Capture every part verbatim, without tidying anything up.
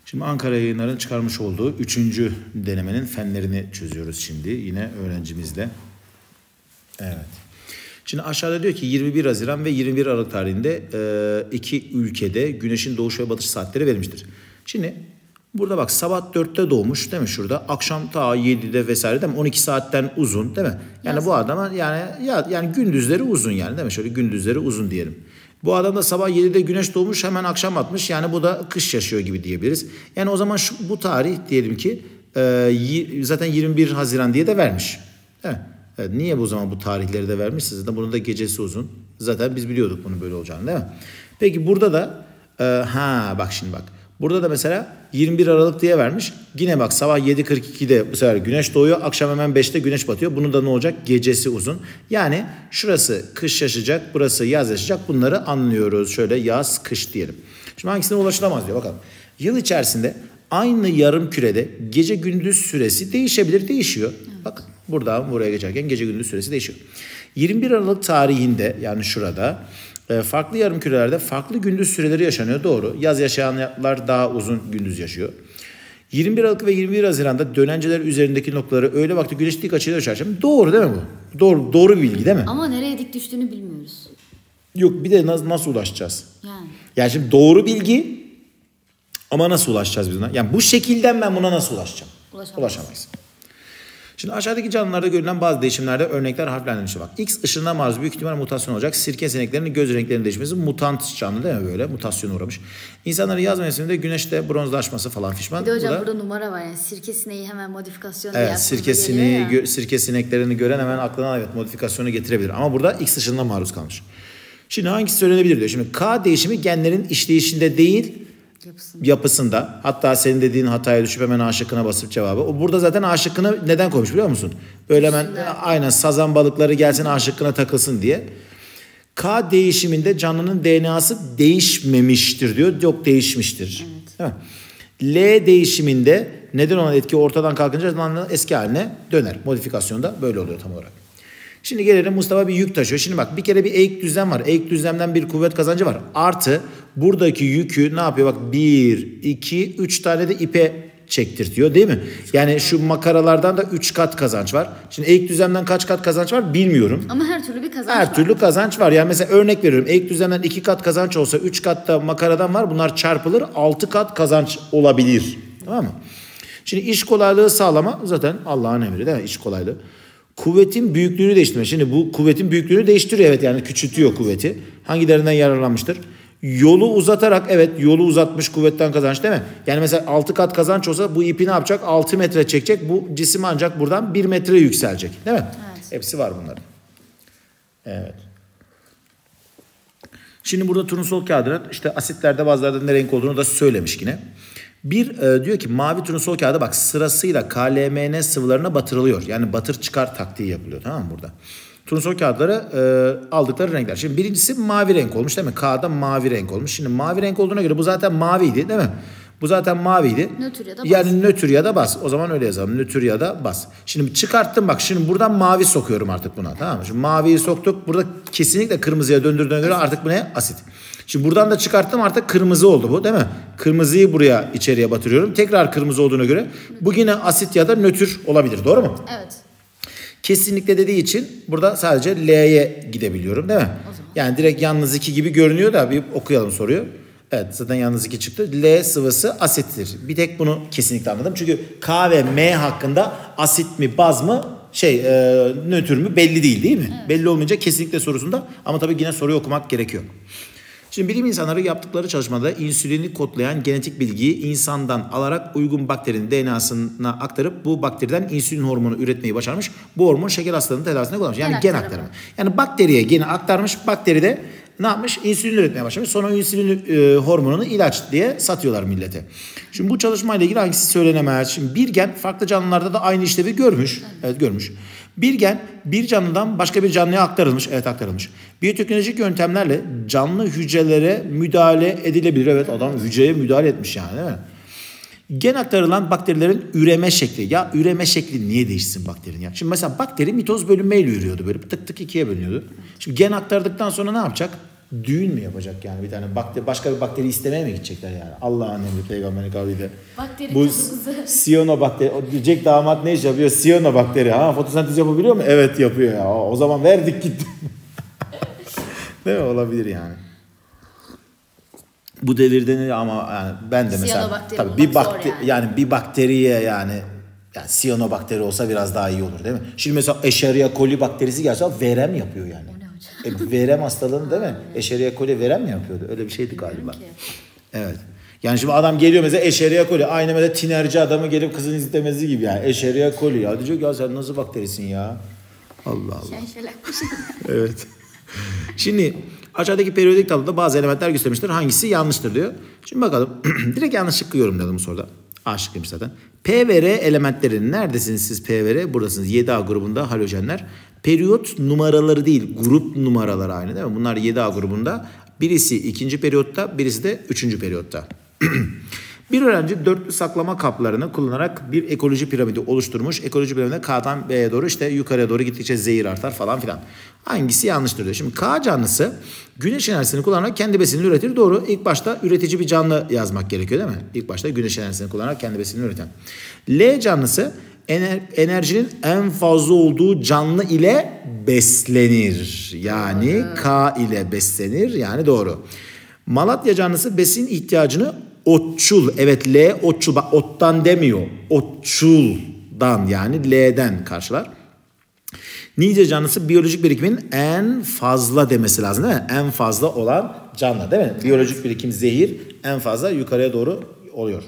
Şimdi Ankara Yayınları'nın çıkarmış olduğu üçüncü denemenin fenlerini çözüyoruz şimdi. Yine öğrencimizle. Evet. Şimdi aşağıda diyor ki yirmi bir Haziran ve yirmi bir Aralık tarihinde e, iki ülkede güneşin doğuş ve batış saatleri verilmiştir. Şimdi burada bak sabah dörtte doğmuş değil mi şurada? Akşam ta yedide vesaire değil mi? on iki saatten uzun değil mi? Yani Yazın. Bu adama yani ya, yani gündüzleri uzun yani değil mi? Şöyle gündüzleri uzun diyelim. Bu adam da sabah yedide güneş doğmuş hemen akşam batmış. Yani bu da kış yaşıyor gibi diyebiliriz. Yani o zaman şu, bu tarih diyelim ki e, zaten yirmi bir Haziran diye de vermiş. Değil mi? Evet, niye bu zaman bu tarihleri de vermiş? Zaten bunun da gecesi uzun. Zaten biz biliyorduk bunun böyle olacağını değil mi? Peki burada da e, ha bak şimdi bak. Burada da mesela yirmi bir Aralık diye vermiş. Yine bak sabah yedi kırk ikide bu sefer güneş doğuyor. Akşam hemen beşte güneş batıyor. Bunun da ne olacak? Gecesi uzun. Yani şurası kış yaşayacak, burası yaz yaşayacak. Bunları anlıyoruz. Şöyle yaz, kış diyelim. Şimdi hangisine ulaşılamaz diyor bakalım. Yıl içerisinde aynı yarım kürede gece gündüz süresi değişebilir, değişiyor. Evet. Bak buradan buraya geçerken gece gündüz süresi değişiyor. yirmi bir Aralık tarihinde yani şurada farklı yarım kürelerde farklı gündüz süreleri yaşanıyor. Doğru. Yaz yaşayanlar daha uzun gündüz yaşıyor. yirmi bir Aralık ve yirmi bir Haziran'da dönenceler üzerindeki noktaları öğle vakti güneş dik açıyla ölçer. Doğru değil mi bu? Doğru, doğru bir bilgi değil mi? Ama nereye dik düştüğünü bilmiyoruz. Yok bir de nasıl, nasıl ulaşacağız? Yani. Yani şimdi doğru bilgi ama nasıl ulaşacağız biz buna? Yani bu şekilden ben buna nasıl ulaşacağım? Ulaşamayız. Ulaşamayız. Şimdi aşağıdaki canlılarda görülen bazı değişimlerde örnekler harflendirilmiştir. Bak X ışığına maruz büyük ihtimal mutasyon olacak. Sirke sineklerinin göz renklerinin değişmesi mutant canlı değil mi böyle? Mutasyona uğramış. İnsanların yaz mevsiminde güneşte bronzlaşması falan fişman. Bir de hocam burada, burada numara var yani sirke sineği hemen modifikasyonu evet, sirke sineği, gö- sirke sineklerini gören hemen aklına evet modifikasyonu getirebilir. Ama burada X ışığına maruz kalmış. Şimdi hangisi söylenebilir diyor. Şimdi K değişimi genlerin işleyişinde değil Yapısında. yapısında. Hatta senin dediğin hataya düşüp hemen A şıkkına basıp cevabı. O burada zaten A şıkkını neden koymuş biliyor musun? Böyle hemen aynen sazan balıkları gelsin A şıkkına takılsın diye. K değişiminde canlının D N A'sı değişmemiştir diyor. Yok değişmiştir. Evet. L değişiminde neden olan etki ortadan kalkınca canlının eski haline döner. Modifikasyonda böyle oluyor tam olarak. Şimdi gelelim Mustafa bir yük taşıyor. Şimdi bak bir kere bir eğik düzlem var. Eğik düzlemden bir kuvvet kazancı var. Artı buradaki yükü ne yapıyor? Bak bir, iki, üç tane de ipe çektirtiyor değil mi? Yani şu makaralardan da üç kat kazanç var. Şimdi eğik düzlemden kaç kat kazanç var bilmiyorum. Ama her türlü bir kazanç her var. Her türlü kazanç var. Yani mesela örnek veriyorum. Eğik düzlemden iki kat kazanç olsa üç kat da makaradan var. Bunlar çarpılır altı kat kazanç olabilir. Tamam mı? Şimdi iş kolaylığı sağlama zaten Allah'ın emri değil mi? İş kolaylığı. Kuvvetin büyüklüğünü değiştirme. Şimdi bu kuvvetin büyüklüğünü değiştiriyor evet yani küçültüyor kuvveti. Hangilerinden yararlanmıştır? Yolu uzatarak evet yolu uzatmış kuvvetten kazanç değil mi? Yani mesela altı kat kazanç olsa bu ipi ne yapacak? altı metre çekecek. Bu cisim ancak buradan bir metre yükselecek. Değil mi? Evet. Hepsi var bunların. Evet. Şimdi burada turnusol kağıdının işte asitlerde bazılarında ne renk olduğunu da söylemiş yine. Bir e, diyor ki mavi turnusol kağıdı bak sırasıyla K L M N sıvılarına batırılıyor. Yani batır çıkar taktiği yapılıyor tamam mı burada? Turnusol kağıtları e, aldıkları renkler. Şimdi birincisi mavi renk olmuş değil mi? K'da mavi renk olmuş. Şimdi mavi renk olduğuna göre bu zaten maviydi değil mi? Bu zaten maviydi. Nötr ya da bas. Yani nötr ya da bas. O zaman öyle yazalım. Nötr ya da bas. Şimdi çıkarttım bak. Şimdi buradan mavi sokuyorum artık buna. Tamam mı? Şimdi maviyi soktuk. Burada kesinlikle kırmızıya döndürdüğüne göre artık bu ne? Asit. Şimdi buradan da çıkarttım artık kırmızı oldu bu değil mi? Kırmızıyı buraya içeriye batırıyorum. Tekrar kırmızı olduğuna göre bu yine asit ya da nötr olabilir. Doğru mu? Evet. Kesinlikle dediği için burada sadece L'ye gidebiliyorum değil mi? Yani direkt yalnız iki gibi görünüyor da bir okuyalım soruyu. Evet zaten yalnız iki çıktı. L sıvısı asittir. Bir tek bunu kesinlikle anladım. Çünkü K ve M hakkında asit mi baz mı şey e, nötr mü belli değil değil mi? Evet. Belli olmayınca kesinlikle sorusunda ama tabii yine soruyu okumak gerekiyor. Şimdi bilim insanları yaptıkları çalışmada insülini kodlayan genetik bilgiyi insandan alarak uygun bakterinin D N A'sına aktarıp bu bakteriden insülin hormonu üretmeyi başarmış. Bu hormon şeker hastalığının tedavisine kullanmış. Yani gen, gen aktarımı. Yani bakteriye geni aktarmış. Bakteri de ne yapmış? İnsülin üretmeye başlamış. Sonra o insülin e, hormonunu ilaç diye satıyorlar millete. Şimdi bu çalışmayla ilgili hangisi söylenemez? Şimdi bir gen farklı canlılarda da aynı işlevi görmüş. Evet, evet görmüş. Bir gen bir canlıdan başka bir canlıya aktarılmış. Evet aktarılmış. Biyoteknolojik yöntemlerle canlı hücrelere müdahale edilebilir. Evet adam hücreye müdahale etmiş yani değil mi? Gen aktarılan bakterilerin üreme şekli. Ya üreme şekli niye değişsin bakterinin ya? Şimdi mesela bakteri mitoz bölünmeyle ürüyordu böyle tık tık ikiye bölünüyordu. Şimdi gen aktardıktan sonra ne yapacak? düğün mü yapacak yani bir tane bakteri, başka bir bakteri istemeye mi gidecekler yani? Allah'ın emri peygamberin kavliyle. Bakteri Bu kızımızı. Siyonobakteri, o diyecek damat ne iş yapıyor? Siyonobakteri. Ha fotosentez yapabiliyor mu? Evet yapıyor ya. O zaman verdik gitti. Değil mi? Olabilir yani. Bu devirde ne ama yani ben de mesela Siyanobakteri tabii bulmak bir zor bakteri yani. yani bir bakteriye yani yani siyanobakteri olsa biraz daha iyi olur değil mi? Şimdi mesela Escherichia coli bakterisi gelse verem yapıyor yani. O ne hocam? E, verem hastalığını değil mi? Escherichia coli verem mi yapıyordu? Öyle bir şeydi galiba. ki. Evet. Yani şimdi adam geliyor mesela Escherichia coli. Aynı mesela tinerci adamı gelip kızını istemesi gibi yani. Escherichia coli ya. Diyecek ya sen nasıl bakterisin ya? Allah Allah. Şenşelak bir şey. Evet. Şimdi aşağıdaki periyodik tabloda bazı elementler göstermiştir. Hangisi yanlıştır diyor. Şimdi bakalım. Direkt yanlış şıkkı yorumlayalım bu soruda. A şıkkıymış zaten. P ve R elementlerinin neredesiniz siz P ve R? Buradasınız. yedi A grubunda halojenler. Periyot numaraları değil, grup numaraları aynı değil mi? Bunlar yedi A grubunda. Birisi ikinci periyotta, birisi de üçüncü periyotta. Bir öğrenci dörtlü saklama kaplarını kullanarak bir ekoloji piramidi oluşturmuş. Ekoloji piramidi K'dan B'ye doğru işte yukarıya doğru gittikçe zehir artar falan filan. Hangisi yanlıştır diyor. Şimdi K canlısı güneş enerjisini kullanarak kendi besinini üretir. Doğru. İlk başta üretici bir canlı yazmak gerekiyor değil mi? İlk başta güneş enerjisini kullanarak kendi besinini üreten. L canlısı ener enerjinin en fazla olduğu canlı ile beslenir. Yani K ile beslenir. Yani doğru. Malatya canlısı besin ihtiyacını otçul. Evet L otçul. Bak ottan demiyor. Otçuldan yani L'den karşılar. Nice canlısı biyolojik birikimin en fazla demesi lazım değil mi? En fazla olan canlı değil mi? Biyolojik birikim zehir en fazla yukarıya doğru oluyor.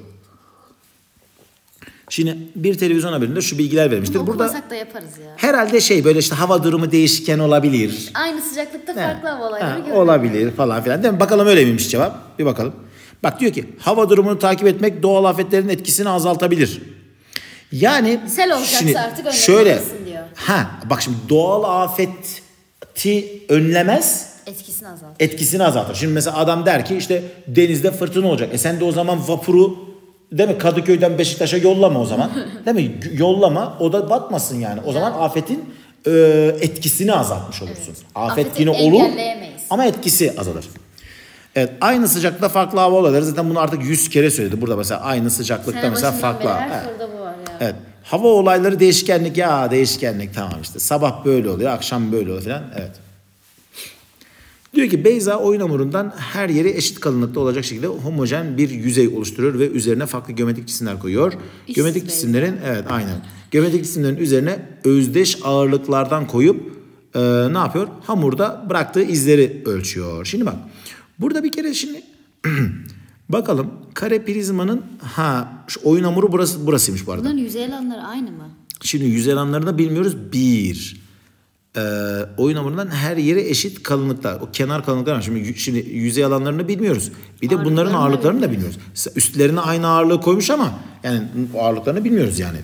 Şimdi bir televizyon haberinde şu bilgiler vermiştir. Bunu Burada okumasak da yaparız ya. herhalde şey böyle işte hava durumu değişken olabilir. Aynı sıcaklıkta He, farklı hava olayları he, görüyoruz. olabilir falan filan değil mi? Bakalım öyle miymiş cevap? Bir bakalım. Bak diyor ki hava durumunu takip etmek doğal afetlerin etkisini azaltabilir. Yani Sel olacaksa şimdi artık önlemelisin şöyle, diyor. Ha bak şimdi doğal afeti önlemez, Etkisini azalt. etkisini azaltır. Şimdi mesela adam der ki işte denizde fırtına olacak. E sen de o zaman vapuru değil mi Kadıköy'den Beşiktaş'a yollama o zaman. Değil mi? Yollama o da batmasın yani. O zaman afetin e, etkisini azaltmış olursun. Evet. Afet Afeti yine olur engelleyemeyiz. ama etkisi azalır. Evet aynı sıcaklıkta farklı hava olayları zaten bunu artık yüz kere söyledi. Burada mesela aynı sıcaklıkta Sene mesela başından farklı. beri her Evet. soruda bu var ya. Evet. Hava olayları değişkenlik ya değişkenlik tamam işte. Sabah böyle oluyor, akşam böyle oluyor falan. Evet. Diyor ki Beyza oyun hamurundan her yeri eşit kalınlıkta olacak şekilde homojen bir yüzey oluşturuyor ve üzerine farklı geometrik cisimler koyuyor. İşsiz Geometrik Beyza. cisimlerin evet aynen. Geometrik cisimlerin üzerine özdeş ağırlıklardan koyup e, ne yapıyor? Hamurda bıraktığı izleri ölçüyor. Şimdi bak. Burada bir kere şimdi bakalım kare prizmanın ha şu oyun hamuru burası burasıymış bu arada. Bunların yüzey alanları aynı mı? Şimdi yüzey alanlarını bilmiyoruz. Bir. Ee, oyun hamurundan her yere eşit kalınlıklar. O kenar kalınlıklar var. Şimdi, şimdi yüzey alanlarını bilmiyoruz. Bir de bunların Ağırlıklarını da ağırlıklarını da bilmiyoruz. Üstlerine aynı ağırlığı koymuş ama yani ağırlıklarını bilmiyoruz yani.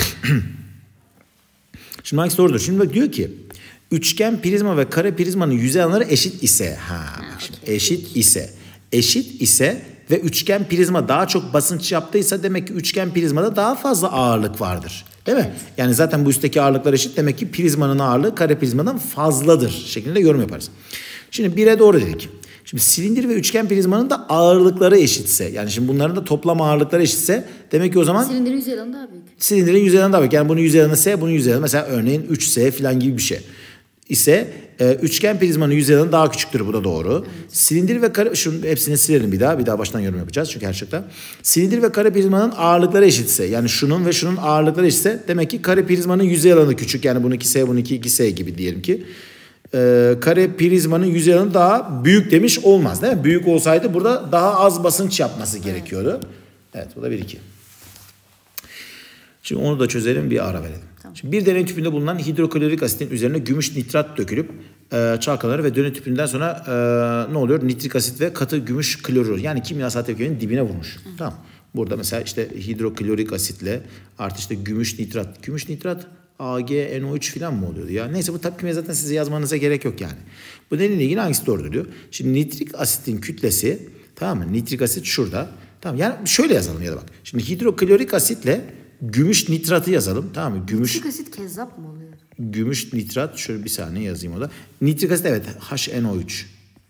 Şimdi hangisi doğrudur? Şimdi bak diyor ki üçgen prizma ve kare prizmanın yüzey alanları eşit ise ha, bak şimdi, okey. eşit ise eşit ise ve üçgen prizma daha çok basınç yaptıysa demek ki üçgen prizmada daha fazla ağırlık vardır. Değil mi? Yani zaten bu üstteki ağırlıklar eşit. Demek ki prizmanın ağırlığı kare prizmadan fazladır şeklinde yorum yaparız. Şimdi bire doğru dedik. Şimdi silindir ve üçgen prizmanın da ağırlıkları eşitse yani şimdi bunların da toplam ağırlıkları eşitse demek ki o zaman Silindirin yüzey alanı daha büyük. silindirin yüzey alanı daha büyük. Yani bunun yüzey alanı S, bunun yüzey alanı mesela örneğin üç S falan gibi bir şey. ise e, üçgen prizmanın yüzey alanı daha küçüktür. Bu da doğru. Evet. Silindir ve kare, şunu hepsini silelim bir daha. Bir daha baştan yorum yapacağız çünkü her şıkta. Silindir ve kare prizmanın ağırlıkları eşitse yani şunun ve şunun ağırlıkları eşitse demek ki kare prizmanın yüzey alanı küçük. Yani bunun iki S, bunun iki S gibi diyelim ki. E, kare prizmanın yüzey alanı daha büyük demiş olmaz değil mi? Büyük olsaydı burada daha az basınç yapması gerekiyordu. Evet bu da bir iki. Şimdi onu da çözelim bir ara verelim. Tamam. Şimdi bir deney tüpünde bulunan hidroklorik asitin üzerine gümüş nitrat dökülüp e, çalkalanır ve deney tüpünden sonra e, ne oluyor? Nitrik asit ve katı gümüş klorür yani kimyasal tepkimenin dibine vurmuş. Hı. Tamam. Burada mesela işte hidroklorik asitle artı işte gümüş nitrat. Gümüş nitrat A G N O üç falan mı oluyordu ya? Neyse bu tepkime zaten size yazmanıza gerek yok yani. Bu deneyle ilgili hangisi doğru diyor? Şimdi nitrik asitin kütlesi tamam mı? Nitrik asit şurada. Tamam yani şöyle yazalım ya da bak. Şimdi hidroklorik asitle gümüş nitratı yazalım. Tamam mı? Gümüş Nitrik asit kezzap mı oluyor? Gümüş nitrat şöyle bir saniye yazayım o da. Nitrik asit evet H N O üç.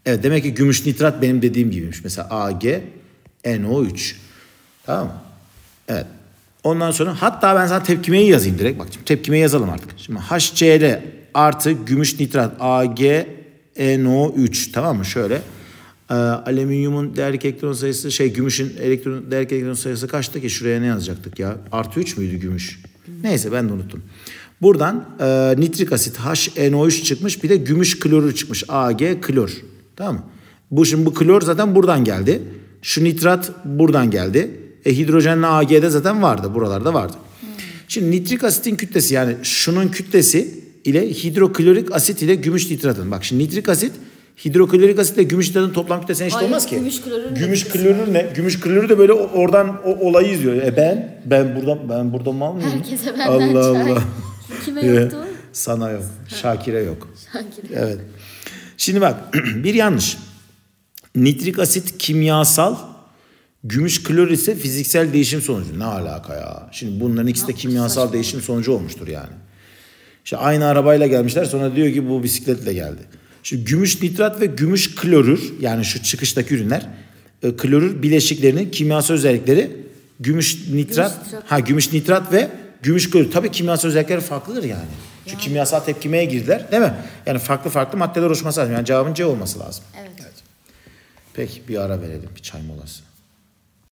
Evet, demek ki gümüş nitrat benim dediğim gibiymiş. Mesela A G N O üç. Tamam mı? Evet. Ondan sonra hatta ben sana tepkimeyi yazayım direkt. Bak şimdi tepkimeyi yazalım artık. Şimdi HCl artı gümüş nitrat A G N O üç. Tamam mı? Şöyle. Ee, alüminyumun değerlik elektron sayısı şey gümüşün elektron değerlik elektron sayısı kaçtı ki? Şuraya ne yazacaktık ya? Artı üç müydü gümüş? Neyse ben de unuttum. Buradan e, nitrik asit H N O üç çıkmış. Bir de gümüş klorür çıkmış. A G klor. Tamam mı? Bu şimdi bu klor zaten buradan geldi. Şu nitrat buradan geldi. E, hidrojenle A G'de zaten vardı. Buralarda vardı. Hmm. Şimdi nitrik asitin kütlesi yani şunun kütlesi ile hidroklorik asit ile gümüş nitratın. Bak şimdi nitrik asit hidroklorik asitle gümüş nitratın toplam kütlesine eşit olmaz ki. Gümüş klorür Gümüş klorür ne? Gümüş klorür de böyle oradan o olayı izliyor. E ben ben buradan ben buradan mal mıyım? Herkese benden Allah çay. Allah. Kime yoktu? Sana yok. Şakir'e yok. Şakir. Evet. Şimdi bak bir yanlış. Nitrik asit kimyasal, gümüş klor ise fiziksel değişim sonucu. Ne alaka ya? Şimdi bunların ikisi de kimyasal saçma. değişim sonucu olmuştur yani. İşte aynı arabayla gelmişler sonra diyor ki bu bisikletle geldi. Şimdi gümüş nitrat ve gümüş klorür yani şu çıkıştaki ürünler e, klorür bileşiklerinin kimyasal özellikleri gümüş nitrat, Gümüş nitrat. ha gümüş nitrat ve gümüş klorür. Tabii kimyasal özellikleri farklıdır yani. Çünkü Yani. kimyasal tepkimeye girdiler değil mi? Yani farklı farklı maddeler oluşması lazım. Yani cevabın C olması lazım. Evet. Peki bir ara verelim bir çay molası.